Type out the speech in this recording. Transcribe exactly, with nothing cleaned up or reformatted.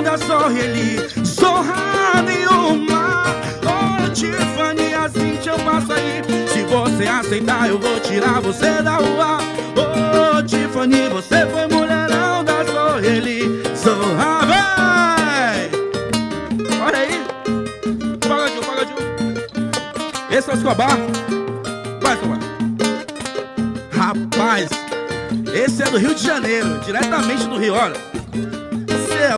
da Sorreli, zorra nenhuma. Ô Tiffany, assim te eu passo aí. Se você aceitar eu vou tirar você da rua. Ô Tiffany, você foi mulherão da Sorreli, zorra, vai! Olha aí, pagadinho, pagadinho. Esse é o Escobar. Vai, Escobar. Rapaz, esse é do Rio de Janeiro, diretamente do Rio, olha.